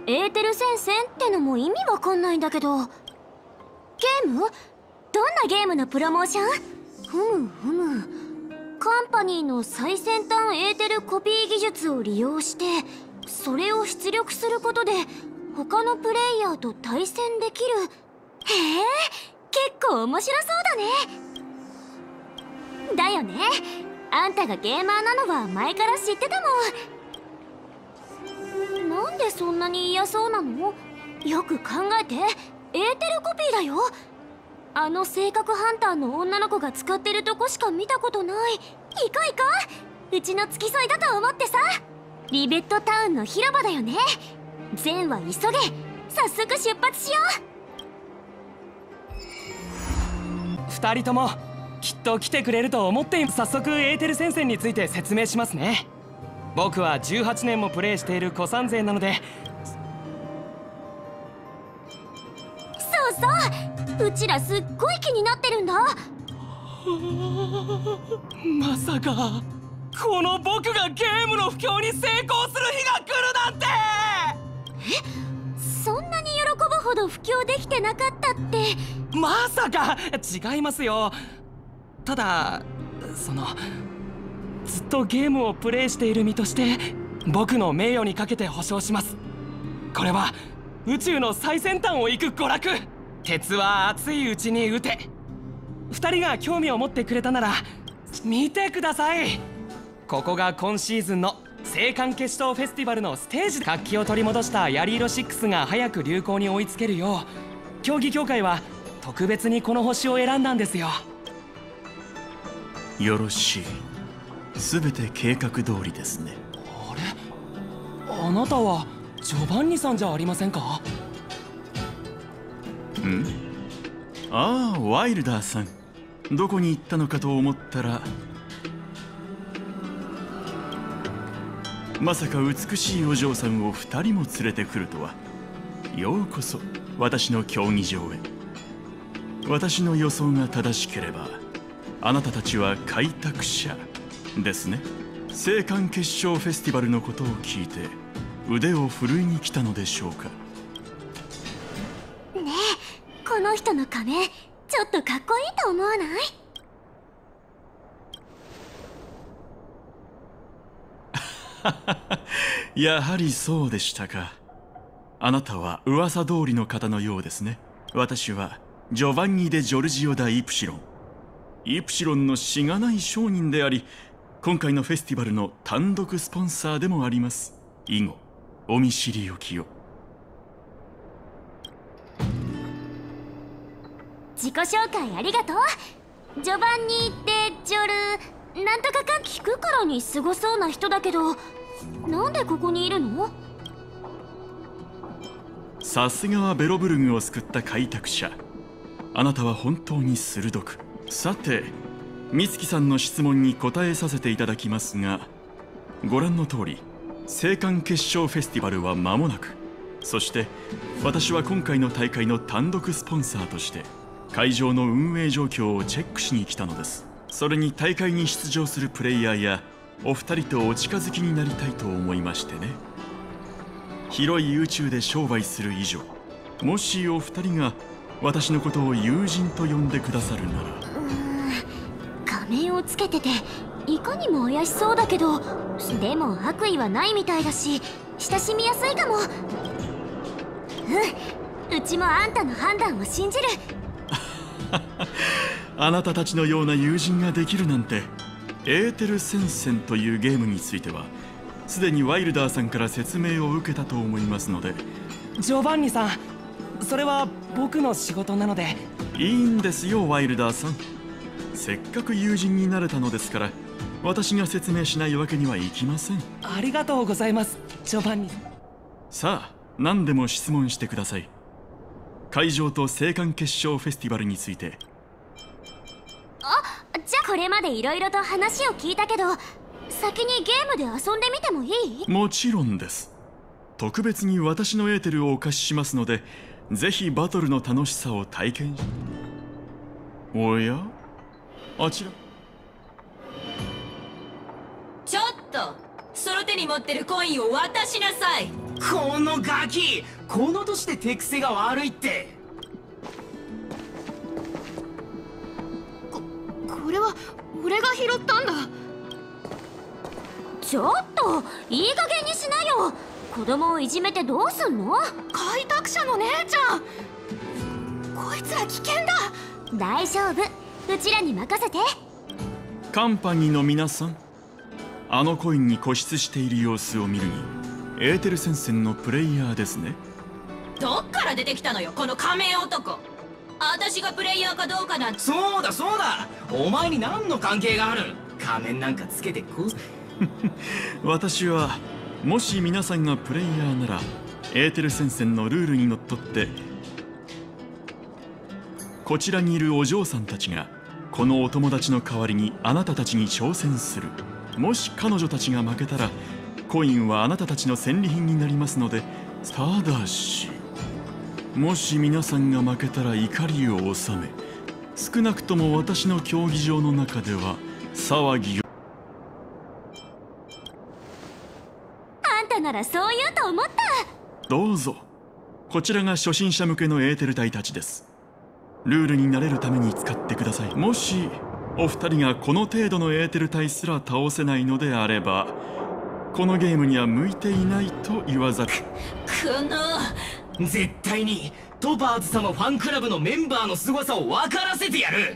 エーテル戦線ってのも意味わかんないんだけど。ゲーム？どんなゲームのプロモーション？カンパニーの最先端エーテルコピー技術を利用して、それを出力することで他のプレイヤーと対戦できる。へえ、結構面白そうだね。だよね。あんたがゲーマーなのは前から知ってたもん。なんでそんなに嫌そうなの？よく考えて、エーテルコピーだよ。あの性格ハンターの女の子が使ってるとこしか見たことない。行こう。うちの付き添いだと思ってさ。リベットタウンの広場だよね。善は急げ。早速出発しよう。2人ともきっと来てくれると思って、早速エーテル戦線について説明しますね。僕は18年もプレイしている古参勢なので。 そう、うちらすっごい気になってるんだ。 まさかこの僕がゲームの不況に成功する日が来るなんて。 そんなに喜ぶほど布教できてなかったって。 まさか違いますよ。ただずっとゲームをプレイしている身として僕の名誉にかけて保証します。これは宇宙の最先端を行く娯楽。鉄は熱いうちに打て。2人が興味を持ってくれたなら見てください。ここが今シーズンの青函決勝フェスティバルのステージ。活気を取り戻した槍色6が早く流行に追いつけるよう、競技協会は特別にこの星を選んだんですよ。 よろしい。全て計画通りですね。 あれ、あなたはジョバンニさんじゃありませんか？ ああ、ワイルダーさん。どこに行ったのかと思ったら、まさか美しいお嬢さんを2人も連れてくるとは。ようこそ私の競技場へ。私の予想が正しければ、あなたたちは開拓者ですね。青函決勝フェスティバルのことを聞いて腕を振るいに来たのでしょうか。 ねえ、この人の仮面ちょっとかっこいいと思わない？ やはりそうでしたか。あなたは噂通りの方のようですね。私はジョバンニ・デ・ジョルジオ・ダ・イプシロン。イプシロンのしがない商人であり、今回のフェスティバルの単独スポンサーでもあります。以後お見知りおきを。 自己紹介ありがとう。ジョバンニ・デ・ジョルなんとかか聞くからにすごそうな人だけど、なんでここにいるの？ さすがはベロブルグを救った開拓者。あなたは本当に鋭く。さて、美月さんの質問に答えさせていただきますが、ご覧の通り青函決勝フェスティバルは間もなく、そして私は今回の大会の単独スポンサーとして会場の運営状況をチェックしに来たのです。それに大会に出場するプレイヤーやお二人とお近づきになりたいと思いましてね。広い宇宙で商売する以上、もしお二人が私のことを友人と呼んでくださるなら。 仮面をつけてていかにも怪しそうだけど、でも悪意はないみたいだし親しみやすいかも。うちもあんたの判断を信じる。 あなたたちのような友人ができるなんて。エーテル戦線というゲームについてはすでにワイルダーさんから説明を受けたと思いますので。 ジョバンニさん、それは僕の仕事なので。 いいんですよ、ワイルダーさん。せっかく友人になれたのですから、私が説明しないわけにはいきません。 ありがとうございます、ジョバンニ。 さあ、何でも質問してください。会場と青函決勝フェスティバルについて。 じゃあこれまでいろいろと話を聞いたけど、先にゲームで遊んでみてもいい？ もちろんです。特別に私のエーテルをお貸ししますので、ぜひバトルの楽しさを体験し。おや、あちら。 ちょっと、その手に持ってるコインを渡しなさい。 このガキ、この年で手癖が悪いって。 これは俺が拾ったんだ。 ちょっといい加減にしなよ。子供をいじめてどうすんの？ 開拓者の姉ちゃん、こいつら危険だ。 大丈夫、うちらに任せて。 カンパニーの皆さん、あのコインに固執している様子を見るにエーテル戦線のプレイヤーですね。 どっから出てきたのよこの仮面男。私がプレイヤーかどうかなんて。 そうだそうだ、お前に何の関係がある。仮面なんかつけてこう。 私はもし皆さんがプレイヤーならエーテル戦線のルールにのっとってこちらにいるお嬢さんたちがこのお友達の代わりにあなたたちに挑戦する。もし彼女たちが負けたらコインはあなたたちの戦利品になりますので、ただしもし皆さんが負けたら怒りを収め、少なくとも私の競技場の中では騒ぎを。 あんたならそう言うと思った。 どうぞ。こちらが初心者向けのエーテル隊たちです。ルールに慣れるために使ってください。もしお二人がこの程度のエーテル隊すら倒せないのであれば、このゲームには向いていないと言わざる。 絶対にトパーズ様ファンクラブのメンバーの凄さを分からせてやる。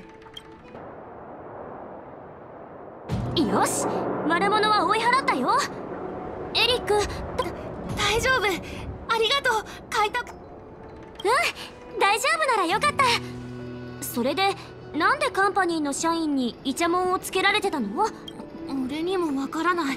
よし、悪者は追い払ったよ。エリック、 大丈夫、ありがとう開拓。 大丈夫ならよかった。それでなんでカンパニーの社員にイチャモンをつけられてたの？ 俺にもわからない。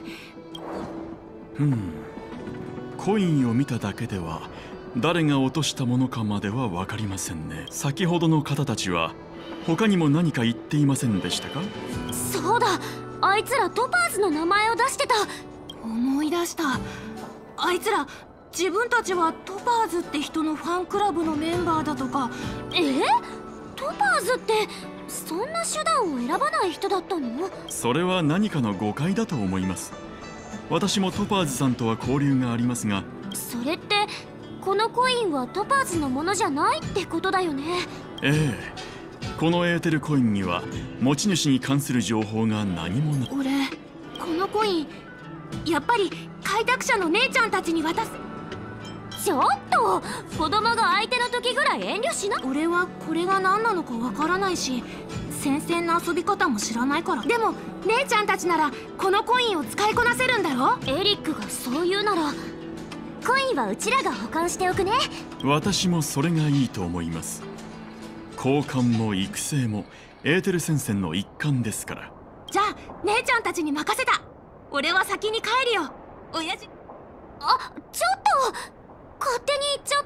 コインを見ただけでは誰が落としたものかまでは分かりませんね。先ほどの方たちは他にも何か言っていませんでしたか？ そうだ、あいつらトパーズの名前を出してた。 思い出した。あいつら自分たちはトパーズって人のファンクラブのメンバーだとか。 トパーズってそんな手段を選ばない人だったの？ それは何かの誤解だと思います。私もトパーズさんとは交流がありますが。 それってこのコインはトパーズのものじゃないってことだよね？ ええ、このエーテルコインには持ち主に関する情報が何もない。 俺このコインやっぱり開拓者の姉ちゃんたちに渡す。 ちょっと、子供が相手の時ぐらい遠慮しな。 俺はこれが何なのかわからないし、先生の遊び方も知らないから。でも姉ちゃんたちならこのコインを使いこなせるんだろ？ エリックがそう言うならコインはうちらが保管しておくね。 私もそれがいいと思います。交換も育成もエーテル戦線の一環ですから。 じゃあ姉ちゃんたちに任せた。俺は先に帰るよ。親父。 ちょっと勝手に行っちゃった。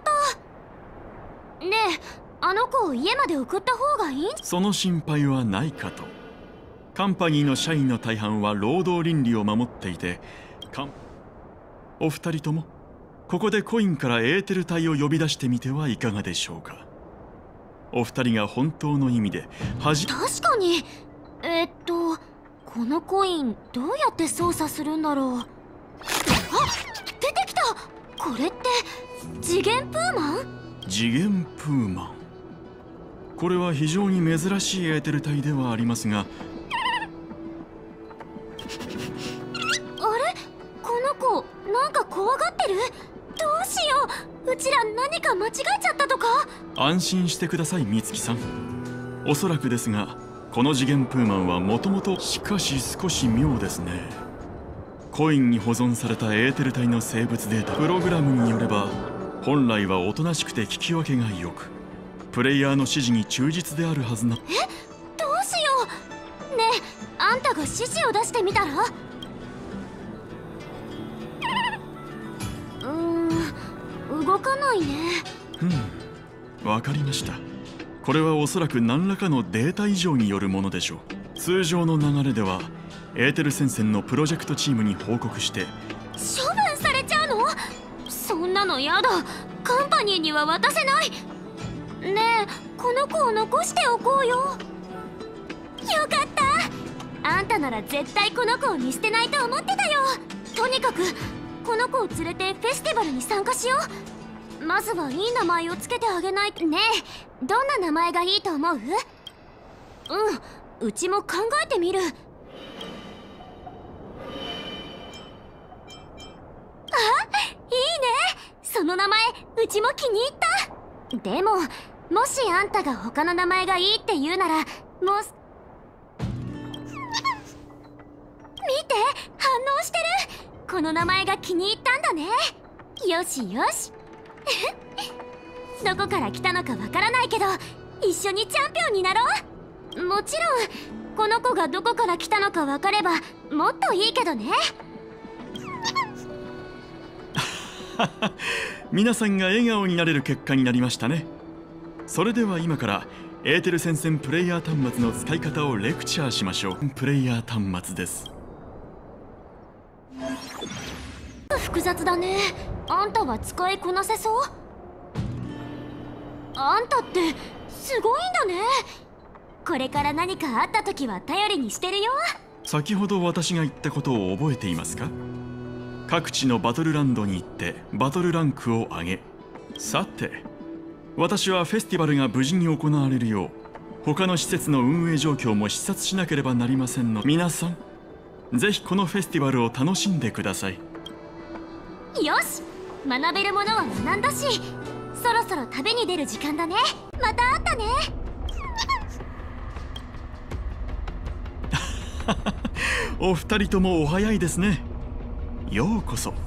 ねえ、あの子を家まで送った方がいいん？ その心配はないかと。カンパニーの社員の大半は労働倫理を守っていて、お二人ともここでコインからエーテル隊を呼び出してみてはいかがでしょうか。お二人が本当の意味で確かに。このコインどうやって操作するんだろう。あ、出てきた。これって次元プーマン？ 次元プーマン。これは非常に珍しいエーテル体ではありますが。 あれ、この子なんか怖がってる？どうしよう、うちら何か間違えちゃったとか？ 安心してください美月さん。おそらくですがこの次元プーマンはもともと、しかし少し妙ですね。コインに保存されたエーテル体の生物データ、プログラムによれば本来はおとなしくて聞き分けがよく、プレイヤーの指示に忠実であるはずな。 どうしよう。ねえ、あんたが指示を出してみたら？動かないね。 わかりました。これはおそらく何らかのデータ異常によるものでしょう。通常の流れではエーテル戦線のプロジェクトチームに報告して処分されちゃうの？そんなのやだ。カンパニーには渡せない。ねえ、この子を残しておこうよ。よかった。あんたなら絶対この子を見捨てないと思ってたよ。とにかくこの子を連れてフェスティバルに参加しよう。まずはいい名前をつけてあげないとね。え、どんな名前がいいと思う？うちも考えてみる。あ、いいね。その名前うちも気に入った。でももしあんたが他の名前がいいって言うなら、もう見て、反応してる。この名前が気に入ったんだね。よしよしどこから来たのかわからないけど一緒にチャンピオンになろう。もちろんこの子がどこから来たのかわかればもっといいけどね皆さんが笑顔になれる結果になりましたね。それでは今からエーテル戦線プレイヤー端末の使い方をレクチャーしましょう。プレイヤー端末です。 複雑だね。あんたは使いこなせそう？あんたってすごいんだね。これから何かあった時は頼りにしてるよ。 先ほど私が言ったことを覚えていますか？各地のバトルランドに行ってバトルランクを上げ、さて私はフェスティバルが無事に行われるよう他の施設の運営状況も視察しなければなりませんの。皆さんぜひこのフェスティバルを楽しんでください。 よし、学べるものは学んだし、そろそろ旅に出る時間だね。また会ったねお二人ともお早いですね。ようこそ。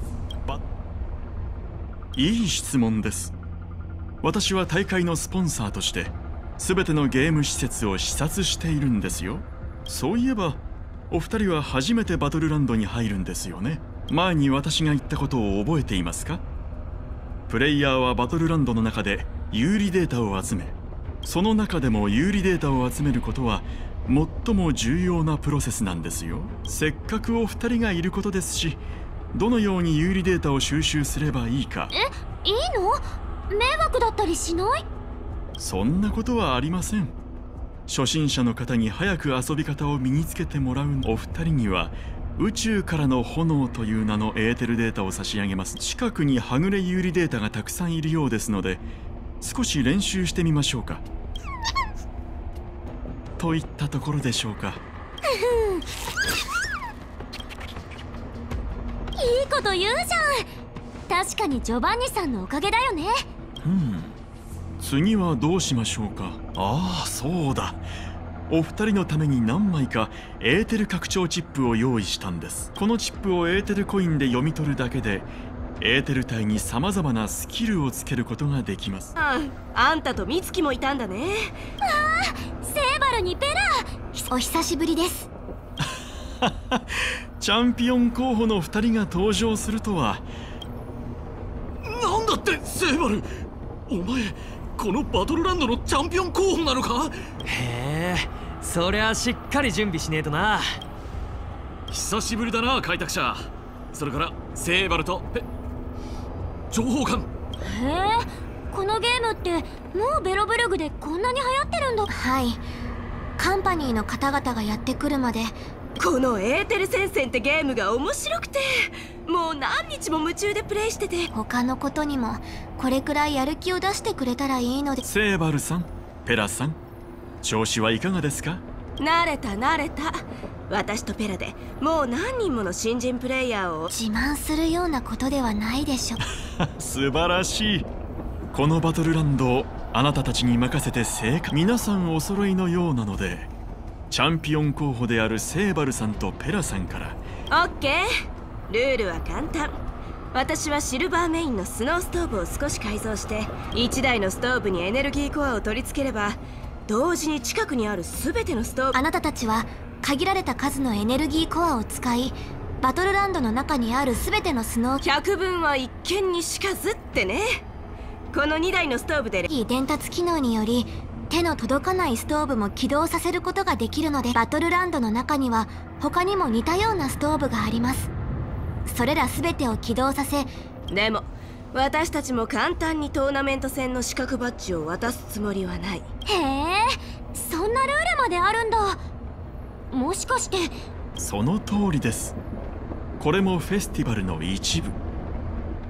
いい質問です。私は大会のスポンサーとして全てのゲーム施設を視察しているんですよ。そういえばお二人は初めてバトルランドに入るんですよね。前に私が言ったことを覚えていますか？プレイヤーはバトルランドの中で有利データを集め、その中でも有利データを集めることは最も重要なプロセスなんですよ。せっかくお二人がいることですし、どのように有利データを収集すればいいか。 いいの？迷惑だったりしない？ そんなことはありません。初心者の方に早く遊び方を身につけてもらう。お二人には宇宙からの炎という名のエーテルデータを差し上げます。近くにはぐれ有利データがたくさんいるようですので、少し練習してみましょうかといったところでしょうか。 いいこと言うじゃん。確かにジョバンニさんのおかげだよね。 次はどうしましょうか。ああ、そうだ。お二人のために何枚かエーテル拡張チップを用意したんです。このチップをエーテルコインで読み取るだけでエーテル体にさまざまなスキルをつけることができます。 あんたと美月もいたんだね。 セーバルにペラ、お久しぶりですチャンピオン候補の二人が登場するとは。 なんだってセーバル、お前このバトルランドのチャンピオン候補なのか？ へえ、そりゃしっかり準備しねえとな。 久しぶりだな開拓者。それからセーバルと情報官。 へえ、このゲームってもうベロブルグでこんなに流行ってるんだ。 はい、カンパニーの方々がやってくるまでこのエーテル戦線ってゲームが面白くて、もう何日も夢中でプレイしてて、 他のことにもこれくらいやる気を出してくれたらいいので。 セーバルさん、ペラさん、調子はいかがですか？ 慣れた。私とペラでもう何人もの新人プレイヤーを。 自慢するようなことではないでしょ素晴らしい。このバトルランドをあなたたちに任せて正解。皆さんお揃いのようなので、チャンピオン候補であるセーバルさんとペラさんから。 オッケー。ルールは簡単。私はシルバーメインのスノーストーブを少し改造して1台のストーブにエネルギーコアを取り付ければ同時に近くにある全てのストーブ。 あなたたちは限られた数のエネルギーコアを使い、バトルランドの中にある全てのスノー百聞は一見にしかずってね。この2台のストーブで伝達機能により手の届かないストーブも起動させることができるので、バトルランドの中には他にも似たようなストーブがあります。それら全てを起動させ、 でも私たちも簡単にトーナメント戦の資格バッジを渡すつもりはない。 へえ、そんなルールまであるんだ。もしかして。 その通りです。これもフェスティバルの一部。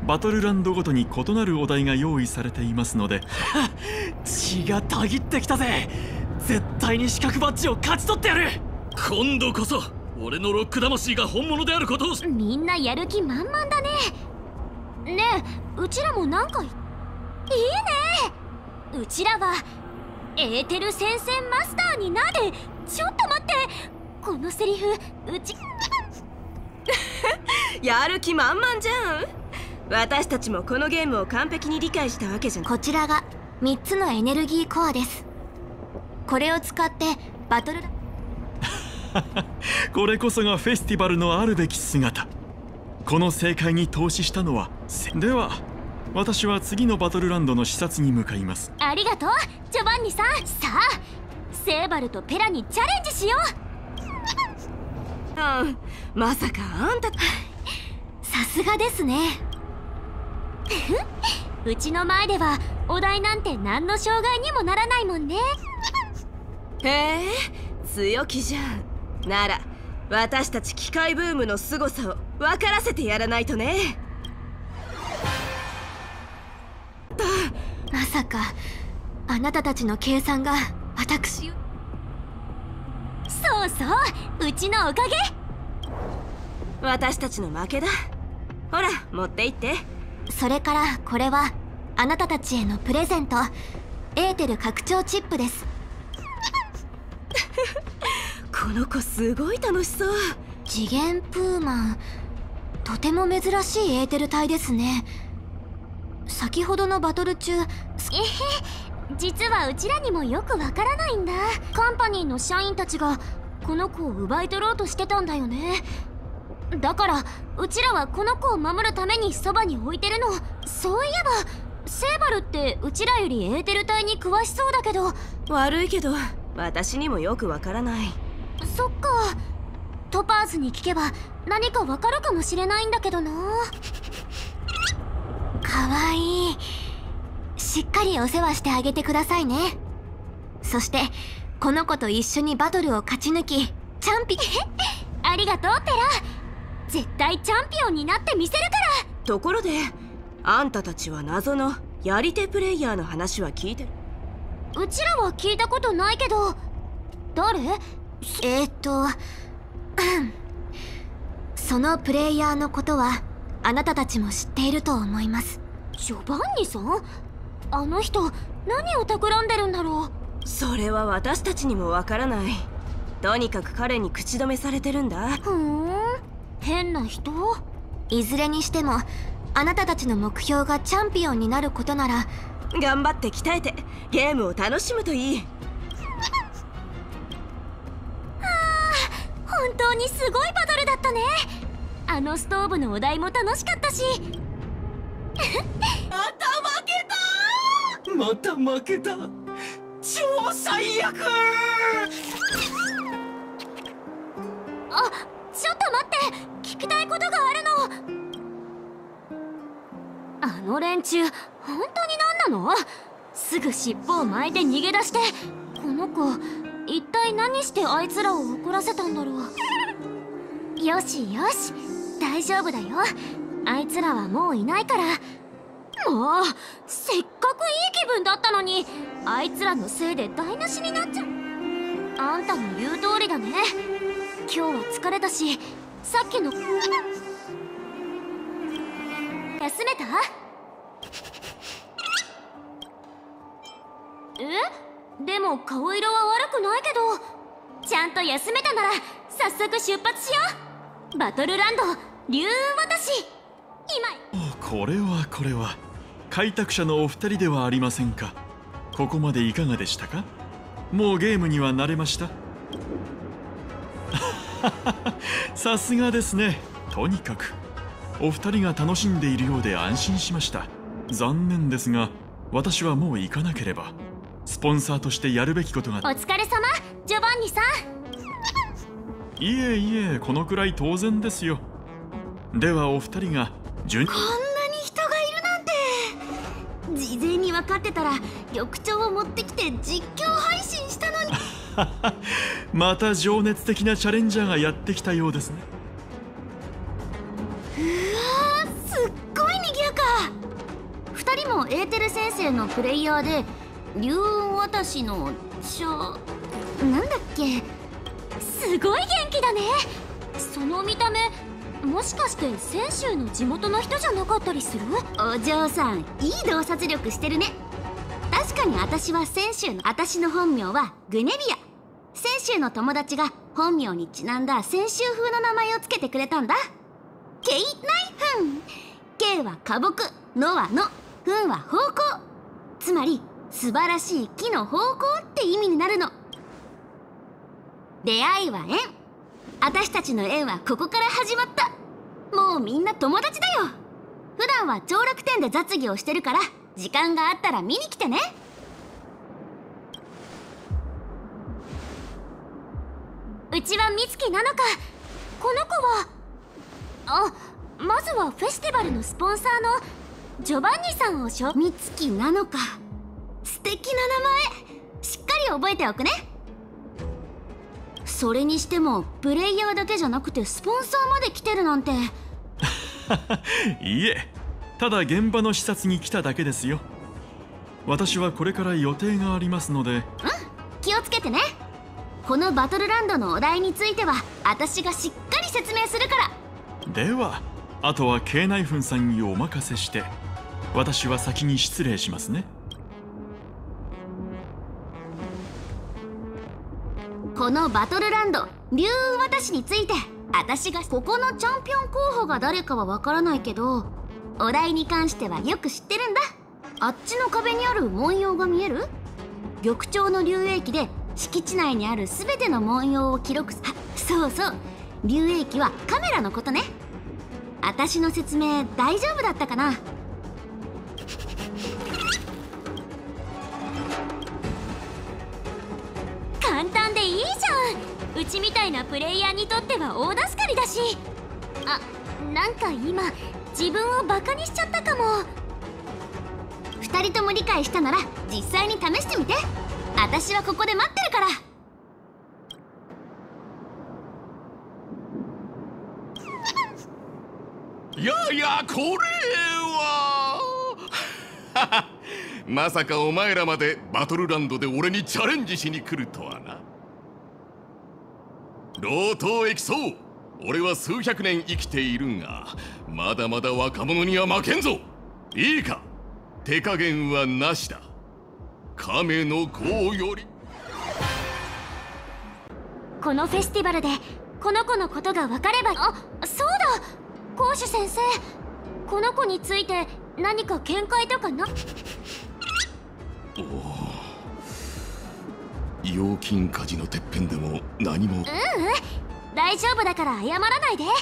バトルランドごとに異なるお題が用意されていますので血がたぎってきたぜ。絶対に資格バッジを勝ち取ってやる。 今度こそ俺のロック魂が本物であることを。 みんなやる気満々だね。ねえ、うちらもなんかいいね。うちらはエーテル戦線マスターになる。ちょっと待って、このセリフうちやる気満々じゃん。私たちもこのゲームを完璧に理解したわけじゃん。 こちらが3つのエネルギーコアです。これを使ってバトルこれこそがフェスティバルのあるべき姿。この正解に投資したのはでは私は次のバトルランドの視察に向かいます。 ありがとうジョバンニさん。さあセーバルとペラにチャレンジしようん、まさかあんたさすがですね。 ううちの前ではお題なんて何の障害にもならないもんね。 へえ、強気じゃん。なら私たち機械ブームの凄さを分からせてやらないとね。 まさかあなたたちの計算が私を。 そうそう、うちのおかげ。 私たちの負けだ。ほら持って行って。 それからこれはあなたたちへのプレゼント、エーテル拡張チップです。 この子すごい楽しそう。 次元プーマン、とても珍しいエーテル体ですね。先ほどのバトル中実はうちらにもよくわからないんだ。カンパニーの社員たちがこの子を奪い取ろうとしてたんだよね。だからうちらはこの子を守るためにそばに置いてるの。そういえばセーバルってうちらよりエーテル体に詳しそうだけど。 悪いけど私にもよくわからない。 そっか、トパーズに聞けば何かわかるかもしれないんだけどな。 かわいい。しっかりお世話してあげてくださいね。そしてこの子と一緒にバトルを勝ち抜きチャンピありがとうペラ。絶対チャンピオンになってみせるから。 ところであんたたちは謎のやり手プレイヤーの話は聞いてる？ うちらは聞いたことないけど。誰？ そのプレイヤーのことはあなたたちも知っていると思います。 ジョバンニさん？あの人何を企んでるんだろう。それは私たちにもわからない。とにかく彼に口止めされてるんだ。 変な人。 いずれにしてもあなたたちの目標がチャンピオンになることなら頑張って鍛えてゲームを楽しむといい。 本当にすごいバトルだったね。あのストーブのお題も楽しかったし。 また負けた。超最悪。 あ、ちょっと待って、聞きたいことがあるの。あの連中本当に何なの？すぐ尻尾を巻いて逃げ出して。この子一体何してあいつらを怒らせたんだろう。よしよし、大丈夫だよ。あいつらはもういないから。もうせっかくいい気分だったのにあいつらのせいで台無しになっちゃう。あんたの言う通りだね。今日は疲れたしさっきの休めた？でも顔色は悪くないけど。ちゃんと休めたなら早速出発しよう。バトルランド竜雲渡し。 これは開拓者のお二人ではありませんか。ここまでいかがでしたか？もうゲームには慣れました？さすがですね。とにかくお二人が楽しんでいるようで安心しました。残念ですが私はもう行かなければ。スポンサーとしてやるべきことが。 お疲れ様ジョバンニさん。 いえいえ、このくらい当然ですよ。ではお二人がこんなに人がいるなんて。事前に分かってたら緑茶を持ってきて実況配信したのに。 また情熱的なチャレンジャーがやってきたようですね。 うわー、すっごい賑やか。 もエーテル先生のプレイヤーで竜雲渡しのなんだっけ。すごい元気だね。その見た目もしかして泉州の地元の人じゃなかったりする？お嬢さん、いい洞察力してるね。確かに私は泉州の、私の本名はグネビア。泉州の友達が本名にちなんだ泉州風の名前をつけてくれたんだ。ケイナイフン。ケイは花木、ノは野、フンは方向。つまり素晴らしい木の方向って意味になるの。出会いは縁。私たちの縁はここから始まった。もうみんな友達だよ。普段は長楽天で雑技をしてるから、時間があったら見に来てね。うちは美月なのか。この子はまずはフェスティバルのスポンサーのジョバンニさんを美月なのか。素敵な名前。しっかり覚えておくね。それにしてもプレイヤーだけじゃなくてスポンサーまで来てるなんて。 いいえ、ただ現場の視察に来ただけですよ。私はこれから予定がありますので。 気をつけてね。このバトルランドのお題については私がしっかり説明するから。 ではあとはケイナイフンさんにお任せして、私は先に失礼しますね。 このバトルランド竜雲渡しについて、私がここのチャンピオン候補が誰かはわからないけど、お題に関してはよく知ってるんだ。あっちの壁にある文様が見える？玉鳥の竜液で敷地内にある全ての文様を記録そうそう、竜液はカメラのことね。私の説明大丈夫だったかな？簡単でいいじゃん。うちみたいなプレイヤーにとっては大助かりだし。なんか今自分をバカにしちゃったかも。2人とも理解したなら実際に試してみて。私はここで待ってるから。 いやいや、これはまさかお前らまでバトルランドで俺にチャレンジしに来るとはな。老頭エキソー、俺は数百年生きているが、まだまだ若者には負けんぞ。いいか、手加減はなしだ。亀の甲より。 このフェスティバルでこの子のことが分かれば。そうだ、講師先生、この子について何か見解とかな？ 陽金火事のてっぺんでも何も。 大丈夫だから謝らないで。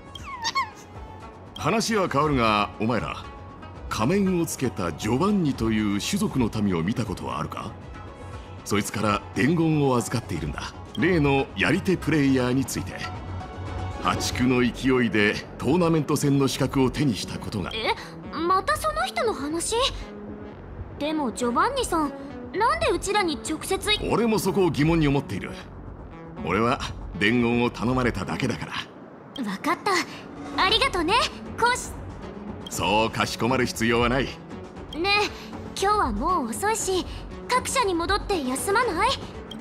話は変わるが、お前ら仮面をつけたジョバンニという種族の民を見たことはあるか？そいつから伝言を預かっているんだ。例のやり手プレイヤーについて。破竹の勢いでトーナメント戦の資格を手にしたことが。 またその人の話？でもジョバンニさん、なんでうちらに直接。 俺もそこを疑問に思っている。俺は伝言を頼まれただけだから。 分かった、ありがとね講師。 そうかしこまる必要はない。 ねえ、今日はもう遅いし各社に戻って休まない？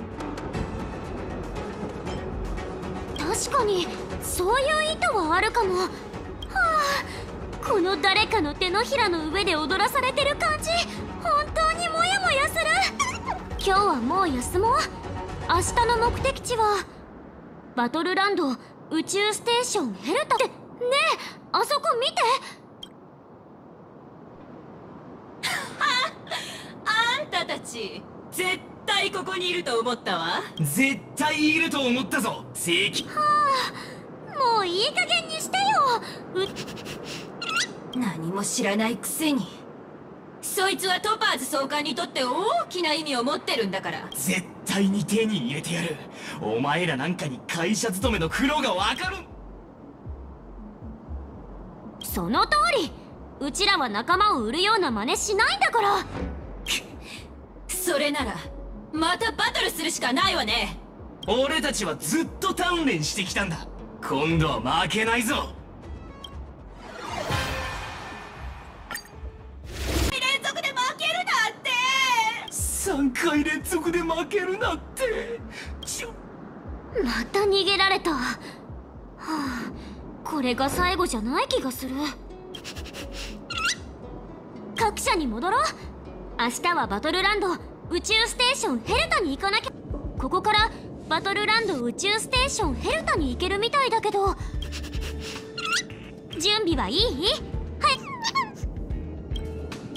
確かにそういう意図はあるかも。はあ、この誰かの手のひらの上で踊らされてる感じ、本当にモヤモヤする。今日はもう休もう。明日の目的地はバトルランド宇宙ステーションヘルタって。ねえ、あそこ見て。 あんたたち絶対ここにいると思ったわ。 絶対いると思ったぞ、正規。 もういい加減にしてよ。 何も知らないくせに。そいつはトパーズ総監にとって大きな意味を持ってるんだから。 絶対に手に入れてやる。お前らなんかに会社勤めの苦労がわかる。 その通り。うちらは仲間を売るような真似しないんだから。 それならまたバトルするしかないわね。 俺たちはずっと鍛錬してきたんだ。今度は負けないぞ。 連続 3回連続で負けるなんて。 また逃げられた。はあ、これが最後じゃない気がする。各社に戻ろう。明日はバトルランド宇宙ステーションヘルタに行かなきゃ。ここからバトルランド宇宙ステーションヘルタに行けるみたいだけど、準備はいい？はい。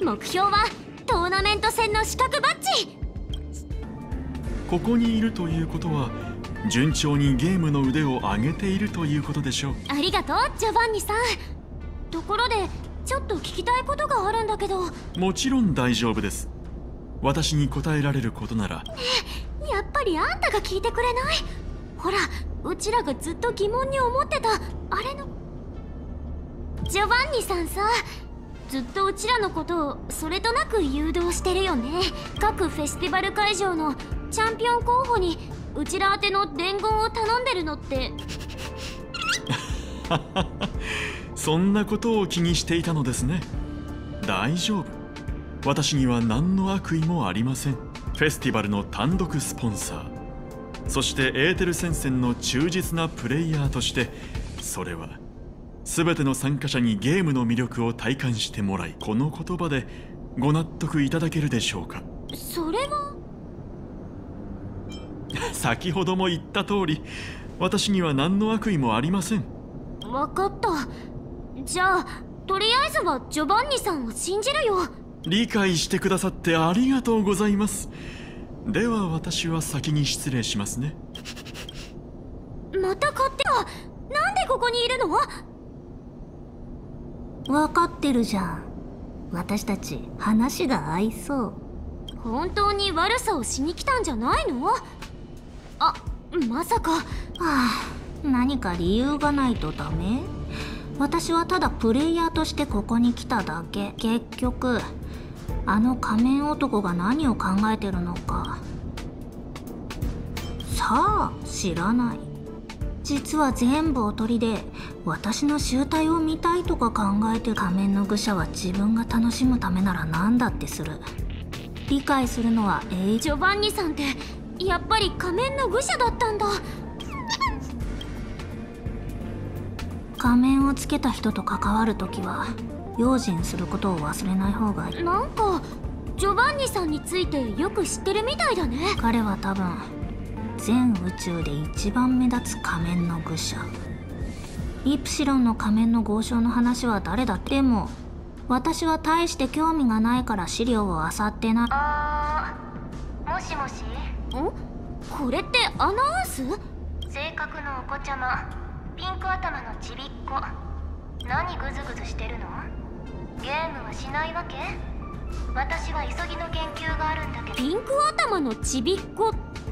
目標はトーナメント戦の資格バッジ。 ここにいるということは順調にゲームの腕を上げているということでしょう。 ありがとうジョバンニさん。ところでちょっと聞きたいことがあるんだけど。 もちろん大丈夫です。私に答えられることなら。 ねえ、やっぱりあんたが聞いてくれない？ほら、うちらがずっと疑問に思ってたあれの。ジョバンニさんさ、ずっとうちらのことをそれとなく誘導してるよね。各フェスティバル会場のチャンピオン候補にうちら宛ての伝言を頼んでるのって。 そんなことを気にしていたのですね。大丈夫。私には何の悪意もありません。フェスティバルの単独スポンサー、そしてエーテル戦線の忠実なプレイヤーとして、それは全ての参加者にゲームの魅力を体感してもらい、この言葉でご納得いただけるでしょうか。 それは先ほども言った通り、私には何の悪意もありません。 分かった。じゃあとりあえずはジョバンニさんを信じるよ。 理解してくださってありがとうございます。では私は先に失礼しますね。 また勝手はなんでここにいるの？ 分かってるじゃん。私たち話が合いそう。 本当に悪さをしに来たんじゃないの？あ、まさか。はあ、何か理由がないとダメ？私はただプレイヤーとしてここに来ただけ。結局あの仮面男が何を考えてるのかさあ知らない。実は全部おとりで私の集大を見たいとか考えてる。仮面の愚者は自分が楽しむためなら何だってする。理解するのはジョバンニさんってやっぱり仮面の愚者だったんだ。 仮面をつけた人と関わるときは用心することを忘れない方がいい。 なんかジョバンニさんについてよく知ってるみたいだね。 彼は多分全宇宙で一番目立つ仮面の愚者。イプシロンの仮面の豪商の話は誰だって。でも私は大して興味がないから資料を漁ってな。 もしもし。 ん？これってアナウンス？ 性格のお子ちゃま、ピンク頭のちびっこ。何グズグズしてるの？ゲームはしないわけ？私は急ぎの研究があるんだけど。 ピンク頭のちびっこ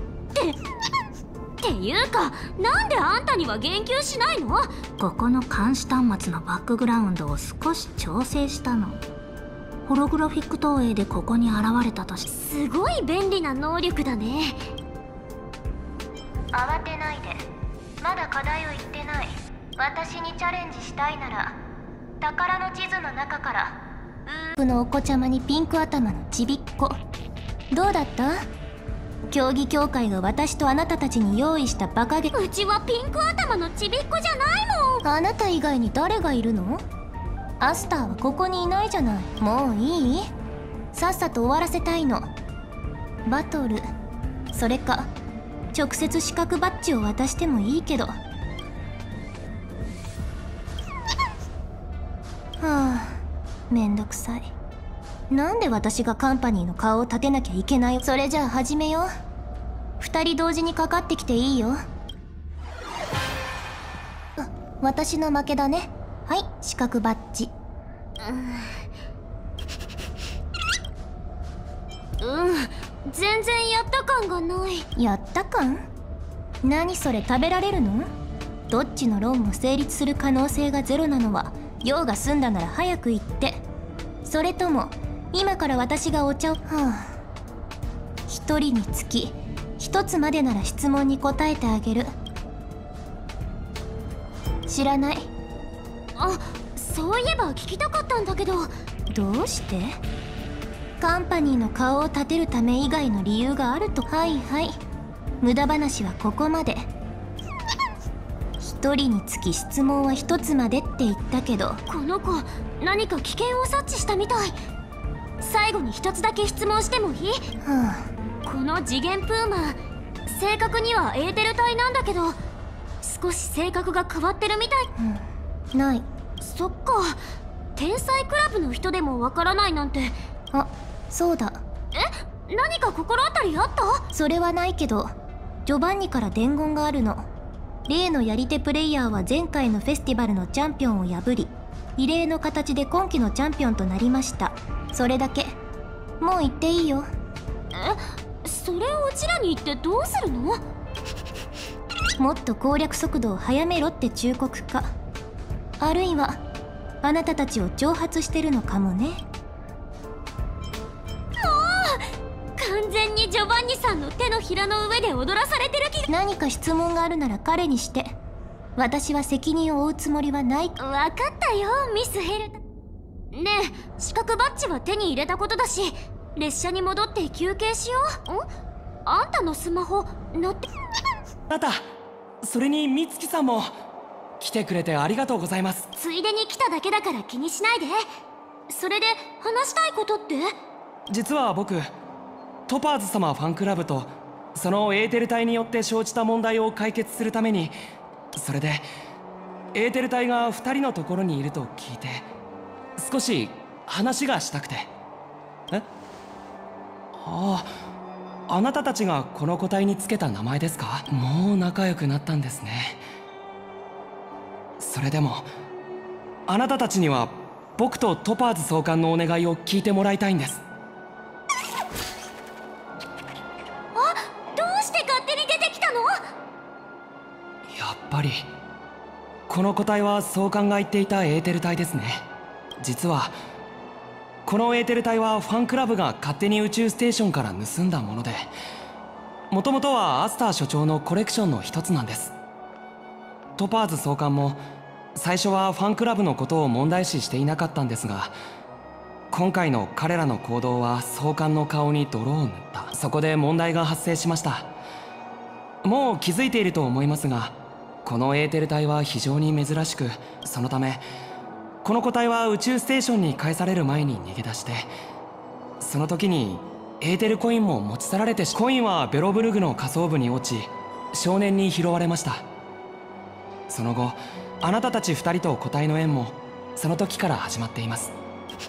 っていうか、なんであんたには言及しないの？ ここの監視端末のバックグラウンドを少し調整したの。ホログラフィック投影でここに現れたとし。 すごい便利な能力だね。 慌てないで。まだ課題を言ってない。私にチャレンジしたいなら宝の地図の中からこのお子ちゃまにピンク頭のちびっこ。どうだった？競技協会が私とあなたたちに用意したバカげ。 うちはピンク頭のちびっこじゃないもん。 あなた以外に誰がいるの？アスターはここにいないじゃない。もういい？さっさと終わらせたいの。バトル、それか直接資格バッジを渡してもいいけど。はあ、めんどくさい。なんで私がカンパニーの顔を立てなきゃいけない？それじゃあ始めよう。2人同時にかかってきていいよ。私の負けだね。はい、資格バッジ。 全然やった感がない。 やった感？何それ、食べられるの？どっちの論も成立する可能性がゼロなのは用が済んだなら早く言って。それとも今から私がお茶を。一人につき一つまでなら質問に答えてあげる。知らない。 あ、そういえば聞きたかったんだけど。 どうして？ カンパニーの顔を立てるため以外の理由があると。はいはい、無駄話はここまで。一人につき質問は一つまでって言ったけど、 この子何か危険を察知したみたい。最後に一つだけ質問してもいい？この次元プーマン、正確にはエーテル体なんだけど少し性格が変わってるみたい。 ない。 そっか、天才クラブの人でもわからないなんて。 あ、そうだ。 何か心当たりあった？ それはないけど、ジョバンニから伝言があるの。例のやり手プレイヤーは前回のフェスティバルのチャンピオンを破り、異例の形で今季のチャンピオンとなりました。それだけ。もう言っていいよ。 それをうちらに言ってどうするの？ もっと攻略速度を速めろって忠告か、あるいはあなたたちを挑発してるのかもね。もう完全にジョバンニさんの手のひらの上で踊らされてる気が。 何か質問があるなら彼にして。私は責任を負うつもりはない。 分かったよ、ミスヘルタ。ねえ、資格バッジは手に入れたことだし、列車に戻って休憩しよう。あんたのスマホ乗って。 あなた、それに美月さんも来てくれてありがとうございます。 ついでに来ただけだから気にしないで。それで話したいことって？ 実は僕、トパーズ様ファンクラブとそのエーテル体によって生じた問題を解決するために、それでエーテル体が2人のところにいると聞いて少し話がしたくて。あなたたちがこの個体につけた名前ですか？もう仲良くなったんですね。それでもあなたたちには僕とトパーズ総監のお願いを聞いてもらいたいんです。 どうして勝手に出てきたの？ やっぱりこの個体は総監が言っていたエーテル体ですね。実はこのエーテル体はファンクラブが勝手に宇宙ステーションから盗んだもので、もともとはアスター所長のコレクションの一つなんです。トパーズ総監も最初はファンクラブのことを問題視していなかったんですが、今回の彼らの行動は総監の顔に泥を塗った。そこで問題が発生しました。もう気づいていると思いますが、このエーテル体は非常に珍しく、そのためこの個体は宇宙ステーションに返される前に逃げ出して、その時にエーテルコインも持ち去られて、コインはベロブルグの下層部に落ち少年に拾われました。その後あなたたち2人と個体の縁もその時から始まっています。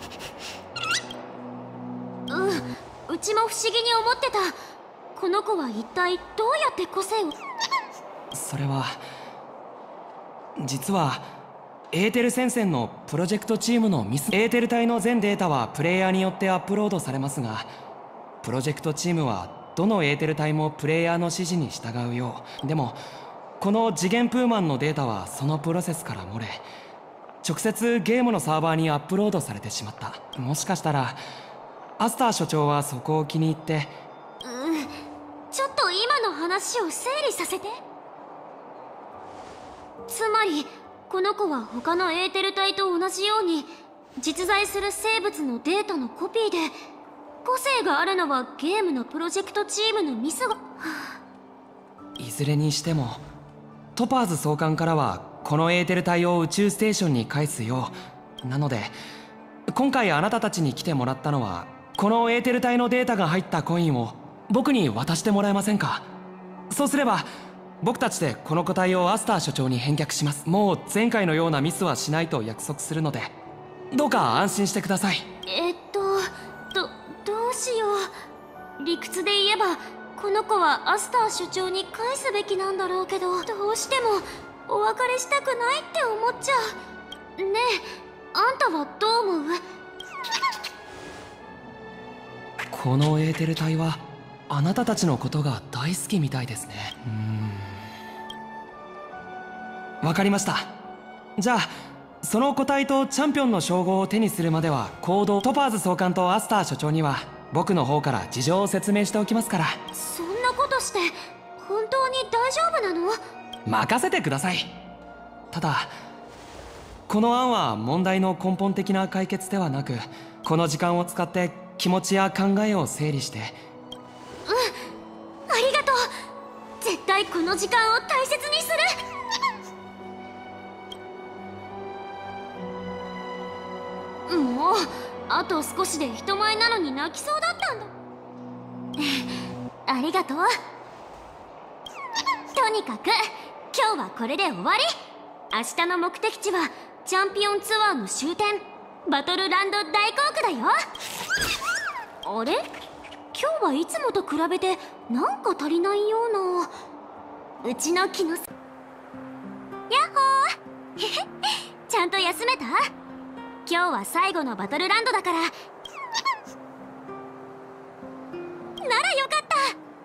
うちも不思議に思ってた。この子は一体どうやって個性を。 それは実はエーテル戦線のプロジェクトチームのミス。エーテル体の全データはプレイヤーによってアップロードされますが、プロジェクトチームはどのエーテル体もプレイヤーの指示に従うよう。でもこの次元プーマンのデータはそのプロセスから漏れ、直接ゲームのサーバーにアップロードされてしまった。もしかしたらアスター所長はそこを気に入って。 ちょっと今の話を整理させて。つまりこの子は他のエーテル体と同じように実在する生物のデータのコピーで、個性があるのはゲームのプロジェクトチームのミスが。 いずれにしてもトパーズ総監からはこのエーテル体を宇宙ステーションに返すよう。なので今回あなたたちに来てもらったのは、このエーテル体のデータが入ったコインを僕に渡してもらえませんか？そうすれば僕たちでこの個体をアスター所長に返却します。もう前回のようなミスはしないと約束するので、どうか安心してください。 どうしよう。理屈で言えばこの子はアスター所長に返すべきなんだろうけど、どうしてもお別れしたくないって思っちゃう。ねえ、あんたはどう思う？ このエーテル体はあなたたちのことが大好きみたいですね。わかりました。じゃあその個体とチャンピオンの称号を手にするまでは行動。トパーズ総監とアスター所長には僕の方から事情を説明しておきますから。 そんなことして本当に大丈夫なの？ 任せてください。ただこの案は問題の根本的な解決ではなく、この時間を使って気持ちや考えを整理して。 ありがとう。絶対この時間を大切にする。もうあと少しで人前なのに泣きそうだったんだ。ありがとう。とにかく今日はこれで終わり。明日の目的地はチャンピオンツアーの終点、バトルランド大航空だよ。あれ、今日はいつもと比べてなんか足りないような。うちの木のやっほーちゃんと休めた？今日は最後のバトルランドだから。ならよかった。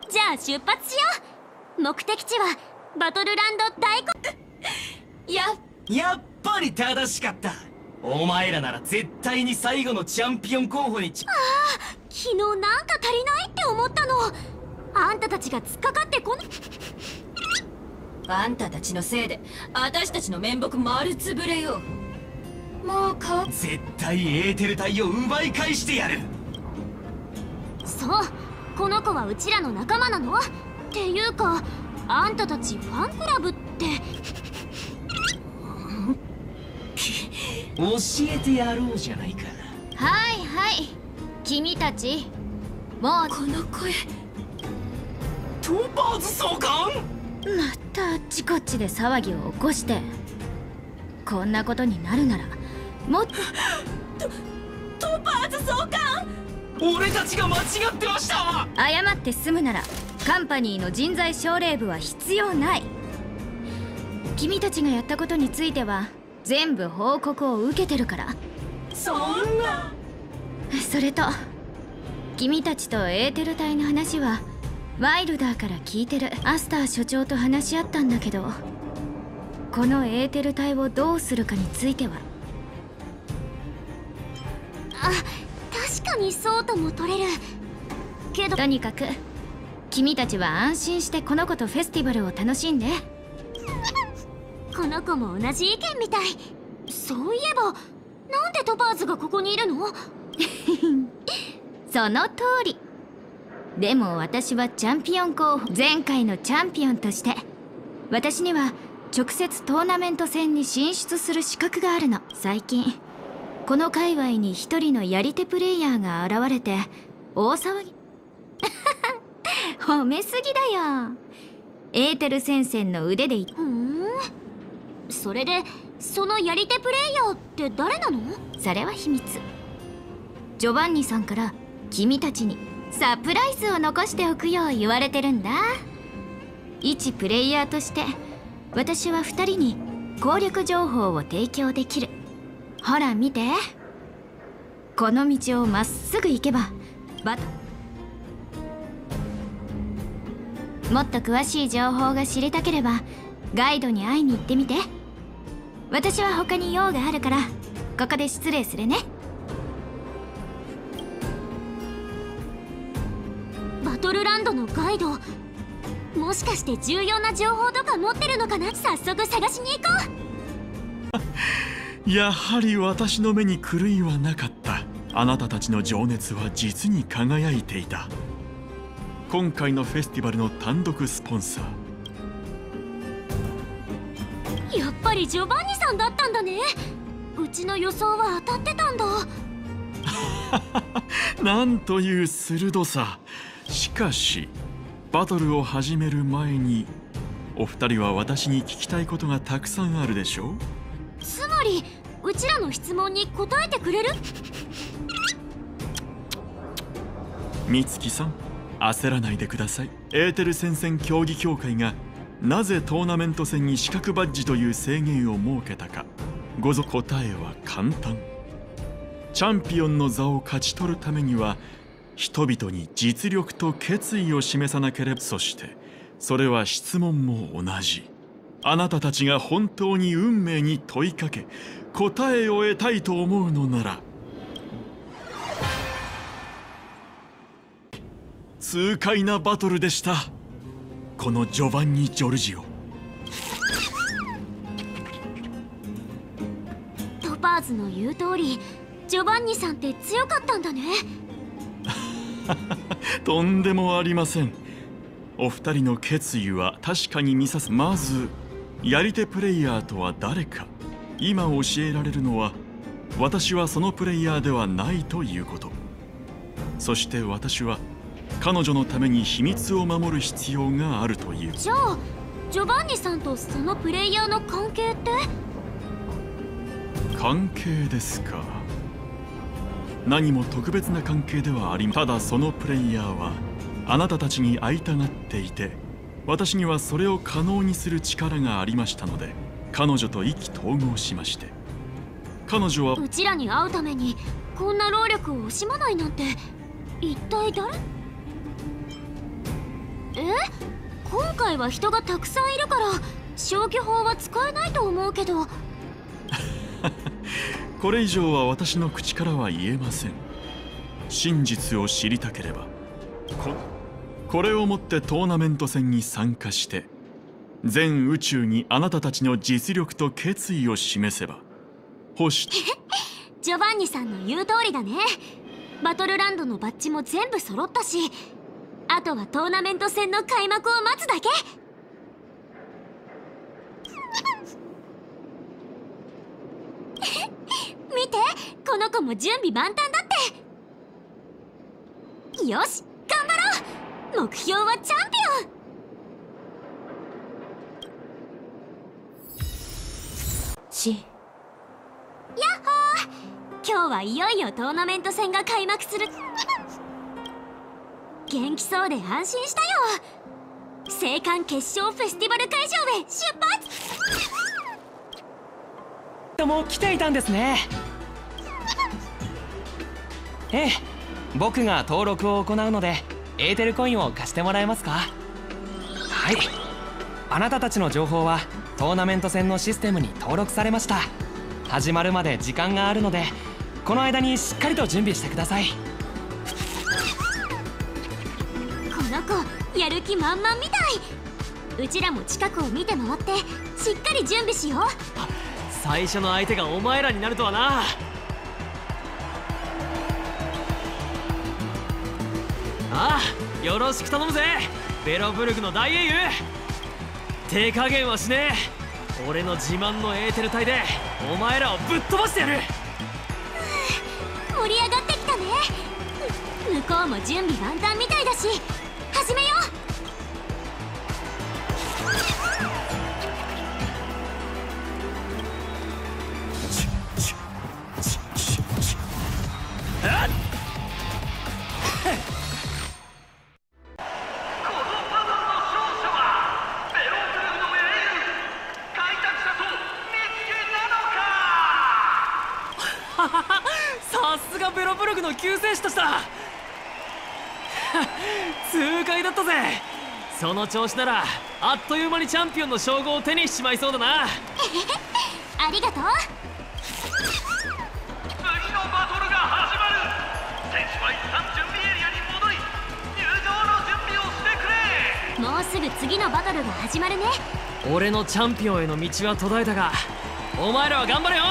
じゃあ出発しよう。目的地はバトルランド大航空。 やっぱり正しかった。お前らなら絶対に最後のチャンピオン候補に昨日なんか足りないって思ったの。あんたたちが突っかかってこない。 あんたたちのせいで私たちの面目丸つぶれよ。もう絶対エーテル体を奪い返してやる。 そう、この子はうちらの仲間なの？っていうかあんたたちファンクラブって教えてやろうじゃないか。 はいはい、君たちもう。 この声、 トーパーズ総監。 またあっちこっちで騒ぎを起こして、こんなことになるならもっとトーパーズ総監、 俺たちが間違ってました。 謝って済むならカンパニーの人材奨励部は必要ない。君たちがやったことについては全部報告を受けてるから。 そんな。 それと君たちとエーテル隊の話はワイルダーから聞いてる。アスター所長と話し合ったんだけど、このエーテル隊をどうするかについては。 確かにそうとも取れるけど、 とにかく君たちは安心してこの子とフェスティバルを楽しんで。 この子も同じ意見みたい。そういえばなんでトパーズがここにいるの？ その通り。でも私はチャンピオン候補、前回のチャンピオンとして私には直接トーナメント戦に進出する資格があるの。最近この界隈に一人のやり手プレイヤーが現れて大騒ぎ。褒めすぎだよ。エーテル戦線の腕で。 それでそのやり手プレイヤーって誰なの？ それは秘密。ジョバンニさんから君たちにサプライズを残しておくよう言われてるんだ。一プレイヤーとして私は2人に攻略情報を提供できる。ほら見て、この道をまっすぐ行けばもっと詳しい情報が知りたければガイドに会いに行ってみて。私は他に用があるからここで失礼するね。 バトルランドのガイド、もしかして重要な情報とか持ってるのかな？早速探しに行こう。やはり私の目に狂いはなかった。あなたたちの情熱は実に輝いていた。今回のフェスティバルの単独スポンサー。やっぱりジョバンニさんだったんだね。うちの予想は当たってたんだ。 なんという鋭さ。しかしバトルを始める前にお二人は私に聞きたいことがたくさんあるでしょう。 つまりうちらの質問に答えてくれる？ 美月さん、焦らないでください。エーテル戦線競技協会がなぜトーナメント戦に資格バッジという制限を設けたかご存知。答えは簡単。チャンピオンの座を勝ち取るためには人々に実力と決意を示さなければ。そしてそれは質問も同じ。あなたたちが本当に運命に問いかけ答えを得たいと思うのなら、痛快なバトルでした。このジョバンニ・ジョルジオ。 トパーズの言う通りジョバンニさんって強かったんだね。 とんでもありません。お二人の決意は確かに見させ、まずやり手プレイヤーとは誰か今教えられるのは、私はそのプレイヤーではないということ。そして私は彼女のために秘密を守る必要があるという。 じゃあジョバンニさんとそのプレイヤーの関係って？ 関係ですか。何も特別な関係ではありません。ただそのプレイヤーはあなたたちに会いたがっていて、私にはそれを可能にする力がありましたので、彼女と意気投合しまして。彼女はうちらに会うためにこんな労力を惜しまないなんて、一体誰？今回は人がたくさんいるから消去法は使えないと思うけど。 これ以上は私の口からは言えません。真実を知りたければこれをもってトーナメント戦に参加して、全宇宙にあなたたちの実力と決意を示せば星ジョバンニさんの言う通りだね。バトルランドのバッジも全部揃ったし、あとはトーナメント戦の開幕を待つだけ。見て、この子も準備万端だって。よし頑張ろう。目標はチャンピオン。やっほー、今日はいよいよトーナメント戦が開幕する。元気そうで安心したよ。聖冠決勝フェスティバル会場へ出発。 とも来ていたんですね。ええ、僕が登録を行うのでエーテルコインを貸してもらえますか？はい、あなたたちの情報はトーナメント戦のシステムに登録されました。始まるまで時間があるので、この間にしっかりと準備してください。 この子やる気満々みたい。うちらも近くを見て回ってしっかり準備しよう。 最初の相手がお前らになるとはな。ああ、よろしく頼むぜベロブルグの大英雄。手加減はしねえ。俺の自慢のエーテル隊でお前らをぶっ飛ばしてやる。 盛り上がってきたね。向こうも準備万端みたいだし、始めよう。 さすがベロブルグの救世主とした痛快だったぜ。その調子ならあっという間にチャンピオンの称号を手にしちまいそうだな。 ありがとう。 次のバトルが始まる。選手は一旦準備エリアに戻り、入場の準備をしてくれ。 もうすぐ次のバトルが始まるね。 俺のチャンピオンへの道は途絶えたが、お前らは頑張れよ。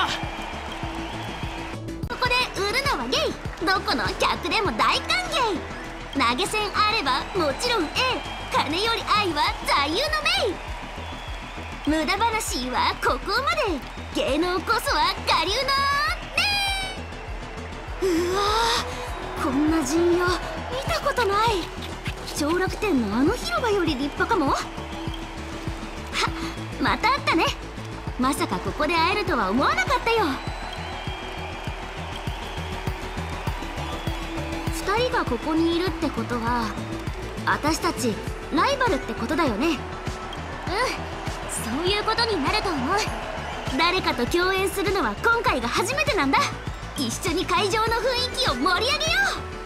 ここで売るのはゲイ。どこの客でも大歓迎。投げ銭あればもちろん A、 金より愛は座右の銘。無駄話はここまで。芸能こそは我流のね。うわー、こんな陣容見たことない。長楽天のあの広場より立派かも。はっ、また会ったね。まさかここで会えるとは思わなかったよ。2人がここにいるってことは、私たちライバルってことだよね。うん、そういうことになると思う。誰かと共演するのは今回が初めてなんだ。一緒に会場の雰囲気を盛り上げよう。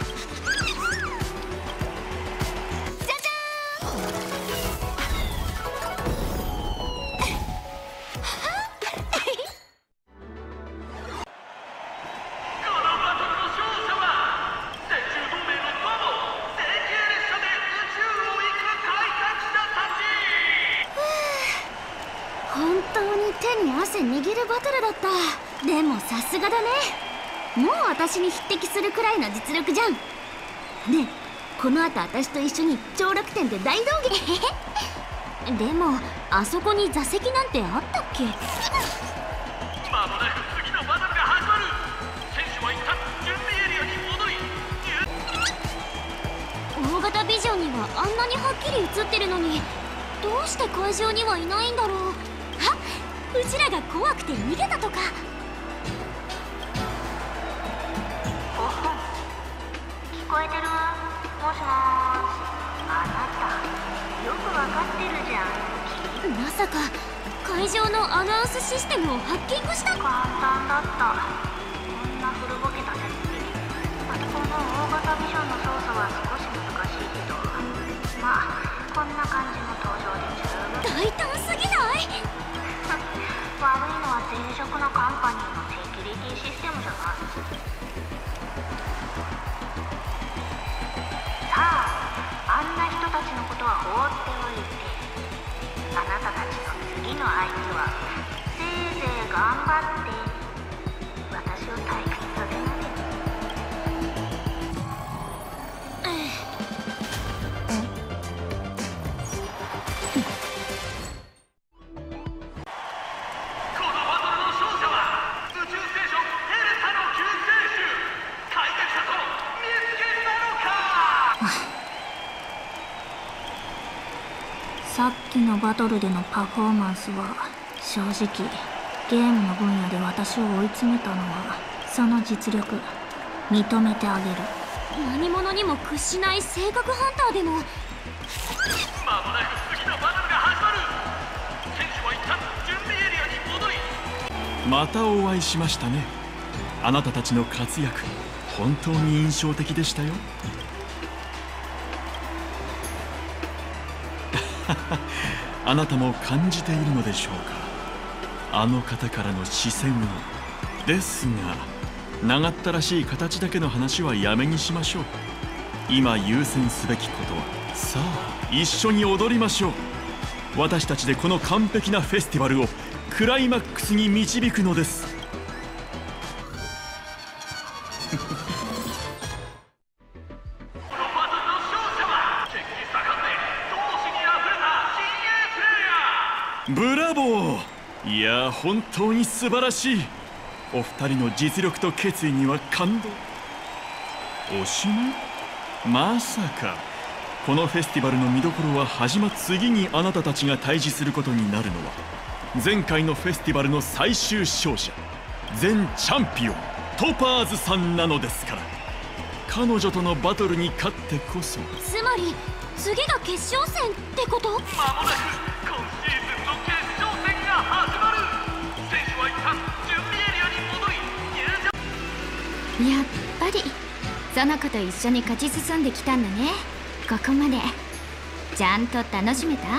握るバトルだった。でもさすがだね。もう私に匹敵するくらいの実力じゃん。ねえ、 この後私と一緒に長楽天で大道芸でもあそこに座席なんてあったっけ？ まもなく次のバトルが始まる。選手は一旦準備エリアに戻り、 大型ビジョンにはあんなにはっきり映ってるのに、どうして会場にはいないんだろう。あ、うちらが怖くて逃げたとか。 聞こえてる？もしもーし。あなたよくわかってるじゃん。 まさか会場のアナウンスシステムをハッキングした？ 簡単だった。こんな古ぼけた設定。この大型ビジョンの操作は少し難しいけど、まあこんな感じの登場で十分。 大胆すぎない？ 悪いのは前職のカンパニーのセキュリティシステムじゃない。さあ、あんな人たちのことは放っておいて、あなたたちの次の相手はせいぜい頑張って私を退屈させないで。 このバトルの勝者は宇宙ステーションエルタの救世主開拓者と見つけなのか。 さっきのバトルでのパフォーマンスは正直ゲームの分野で私を追い詰めたのはその実力認めてあげる。 何者にも屈しない性格ハンターでも。 まもなく次のバトルが始まる。選手は一旦準備エリアに戻り。 またお会いしましたね。あなたたちの活躍本当に印象的でしたよ。あなたも感じているのでしょうか、あの方からの視線を。ですが長ったらしい形だけの話はやめにしましょう。今優先すべきことは、さあ一緒に踊りましょう。私たちでこの完璧なフェスティバルをクライマックスに導くのです。ブラボー。いや本当に素晴らしい。お二人の実力と決意には感動。おしまい？まさかこのフェスティバルの見どころは次にあなたたちが対峙することになるのは前回のフェスティバルの最終勝者前チャンピオントパーズさんなのですから。彼女とのバトルに勝ってこそ。 つまり次が決勝戦ってこと？ まもなく今シーズンの決勝戦が始まる。選手は一旦準備エリアに戻り入場。 やっぱりその子と一緒に勝ち進んできたんだね。ここまでちゃんと楽しめた？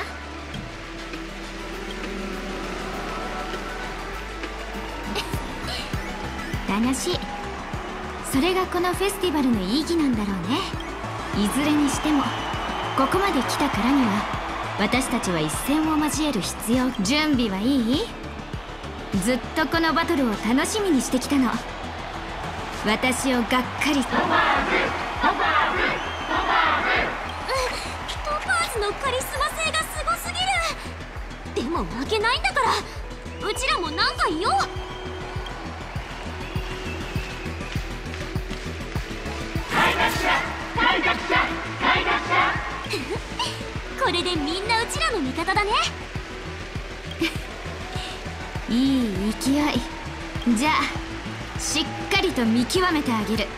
楽しい。それがこのフェスティバルの意義なんだろうね。いずれにしてもここまで来たからには私たちは一戦を交える必要。準備はいい？ずっとこのバトルを楽しみにしてきたの。私をがっかり。トパーズのカリスマ性がすごすぎる。でも負けないんだから、うちらもなんか言おう。開拓者これでみんなうちらの味方だね。 いい勢い。じゃあしっかりと見極めてあげる。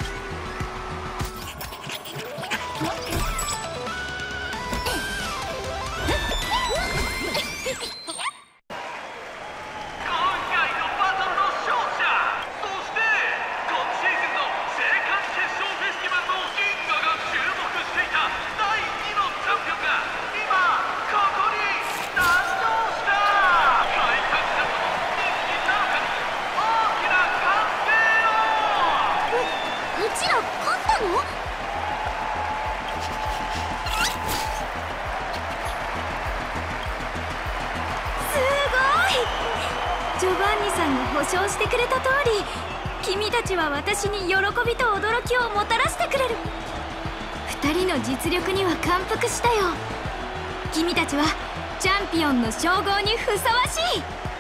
ジョバンニさんが保証してくれた通り、君たちは私に喜びと驚きをもたらしてくれる。 2人の実力には感服したよ。君たちはチャンピオンの称号にふさわしい。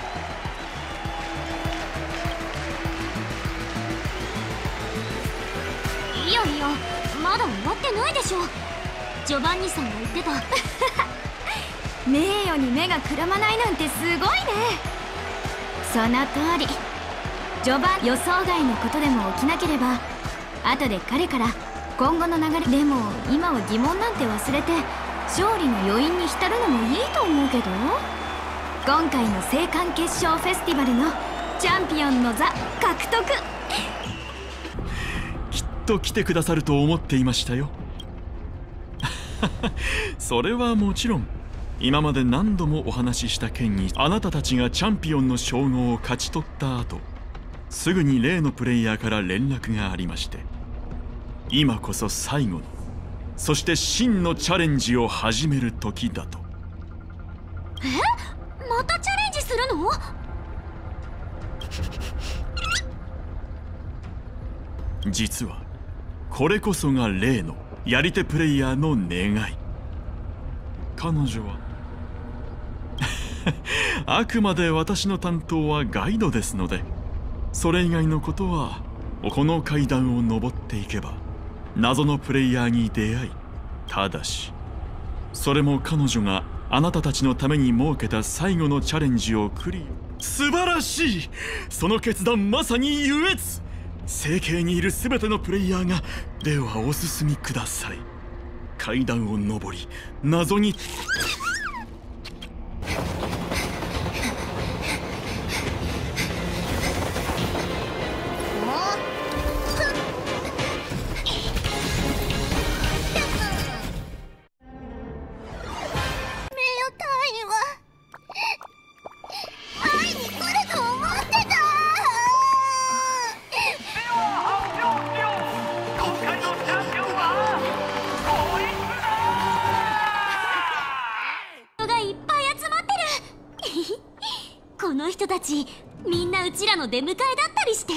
いやいや、まだ終わってないでしょ。ジョバンニさんが言ってた名誉に目がくらまないなんてすごいね。その通り。序盤予想外のことでも起きなければ後で彼から今後の流れでも今は疑問なんて忘れて勝利の余韻に浸るのもいいと思うけど、今回の青函決勝フェスティバルのチャンピオンの座獲得きっと来てくださると思っていましたよそれはもちろん今まで何度もお話しした件に、あなたたちがチャンピオンの称号を勝ち取った後、すぐに例のプレイヤーから連絡がありまして、今こそ最後の、そして真のチャレンジを始める時だと。 またチャレンジするの？ 実はこれこそが例のやり手プレイヤーの願い。彼女はあくまで私の担当はガイドですので、それ以外のことはこの階段を登っていけば謎のプレイヤーに出会い、ただしそれも彼女があなたたちのために設けた最後のチャレンジをクリア。素晴らしい。その決断まさに優越。聖境にいる全てのプレイヤーが、ではお進みください。階段を登り謎にこの人たちみんなうちらの出迎えだったりして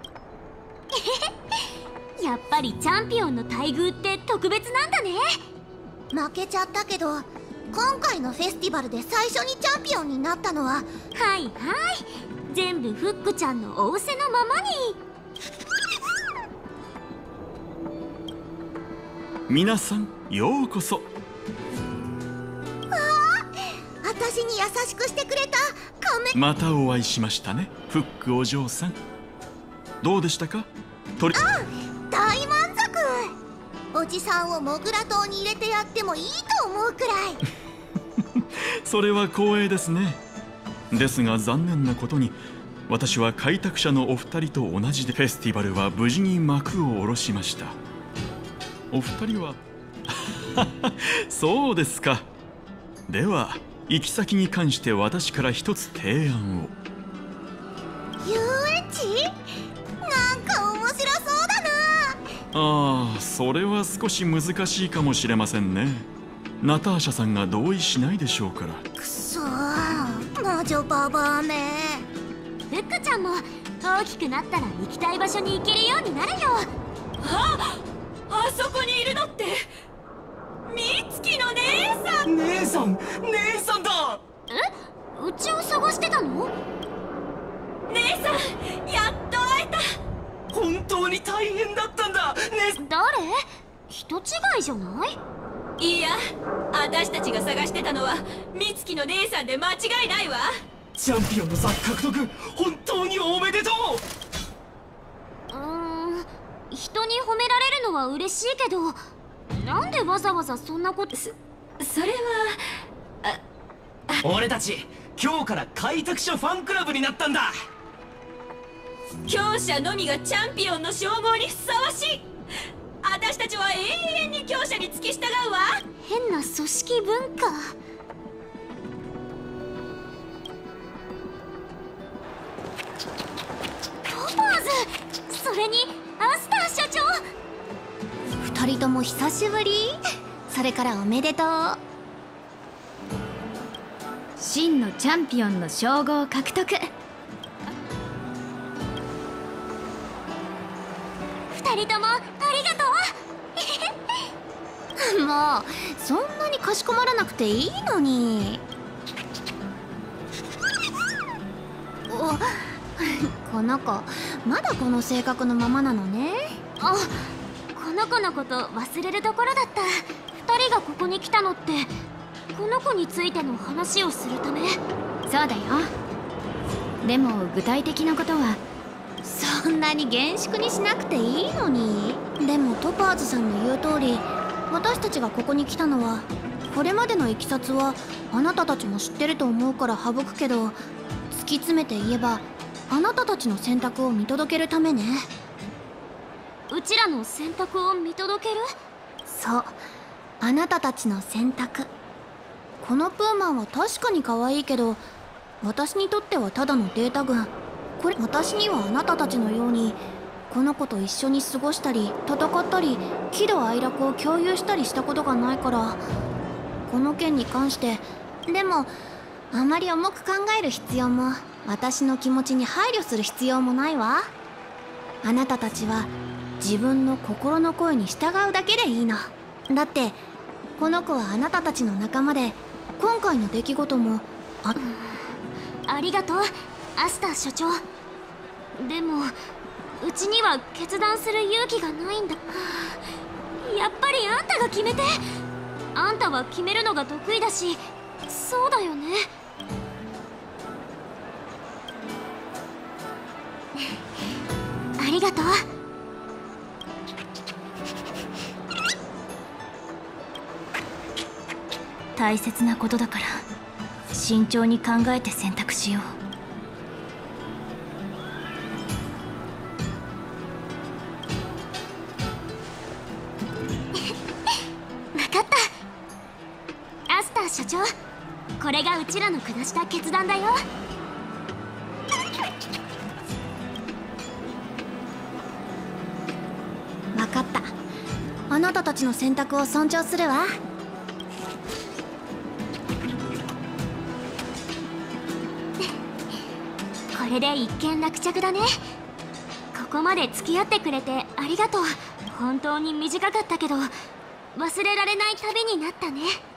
やっぱりチャンピオンの待遇って特別なんだね。 負けちゃったけど、今回のフェスティバルで最初にチャンピオンになったのは、 はいはい、全部フックちゃんの仰せのままに。 皆さんようこそ。 私に優しくしてくれた仮面。 またお会いしましたね、フックお嬢さん。どうでしたか？ 大満足。おじさんをモグラ島に入れてやってもいいと思うくらいそれは光栄ですね。ですが残念なことに、私は開拓者のお二人と同じで、フェスティバルは無事に幕を下ろしました。お二人はそうですか。では行き先に関して私から一つ提案を。 遊園地？なんか面白そうだな。 ああ、それは少し難しいかもしれませんね。ナターシャさんが同意しないでしょうから。 くそー、魔女ババアめ。 フックちゃんも大きくなったら行きたい場所に行けるようになるよ。 あそこにいるのって美月の姉さん。 姉さんだ。 うちを探してたの？ 姉さん、やっと会えた。 本当に大変だったんだ。 誰？人違いじゃない？ いや、私たちが探してたのは美月の姉さんで間違いないわ。 チャンピオンの座獲得、本当におめでとう。 人に褒められるのは嬉しいけど、なんでわざわざそんなこと。 それは俺たち今日から開拓者ファンクラブになったんだ。 強者のみがチャンピオンの称号にふさわしい。私たちは永遠に強者に付き従うわ。 変な組織文化。トパーズ、それにアスター社長。 二人とも久しぶり。それからおめでとう。 真のチャンピオンの称号獲得。 二人ともありがとうもうそんなにかしこまらなくていいのに。この子まだこの性格のままなのね。 あ、この子のこと忘れるところだった。2人がここに来たのってこの子についての話をするため？ そうだよ。でも具体的なことはそんなに厳粛にしなくていいのに。でもトパーズさんの言う通り、私たちがここに来たのはこれまでのいきさつはあなたたちも知ってると思うから省くけど、突き詰めて言えばあなたたちの選択を見届けるためね。 うちらの選択を見届ける？ そう、あなたたちの選択。このプーマンは確かに可愛いけど、私にとってはただのデータ群。これ私にはあなたたちのようにこの子と一緒に過ごしたり戦ったり喜怒哀楽を共有したりしたことがないから、この件に関して。でもあまり重く考える必要も、私の気持ちに配慮する必要もないわ。あなたたちは自分の心の声に従うだけでいいの。だってこの子はあなたたちの仲間で、今回の出来事もありがとうアスター所長。でもうちには決断する勇気がないんだ。やっぱりあんたが決めて。あんたは決めるのが得意だし。そうだよね。ありがとう。 大切なことだから慎重に考えて選択しよう。 分かったアスター所長、これがうちらの下した決断だよ。 分かった。あなたたちの選択を尊重するわ。 これで一件落着だね。ここまで付き合ってくれてありがとう。本当に短かったけど忘れられない旅になったね。